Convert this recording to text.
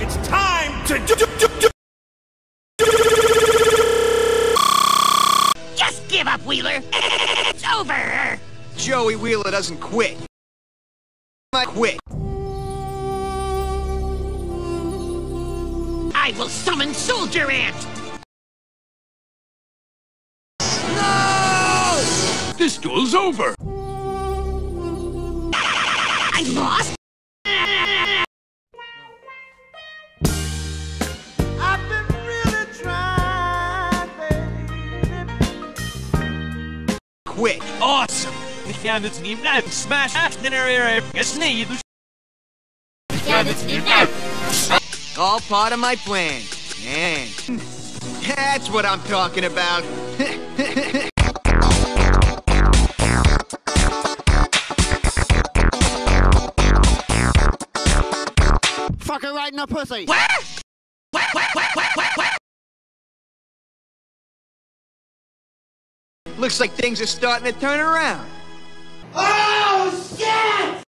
It's time to Just give up, Wheeler. It's over. Joey Wheeler doesn't quit. I quit. I will summon Soldier Ant. No! This duel's over. I lost. I've been really trying, baby. Quit. Awesome. Smash All part of my plan. Man, that's what I'm talking about. Fuck her right in the pussy. What? Looks like things are starting to turn around. Oh, shit!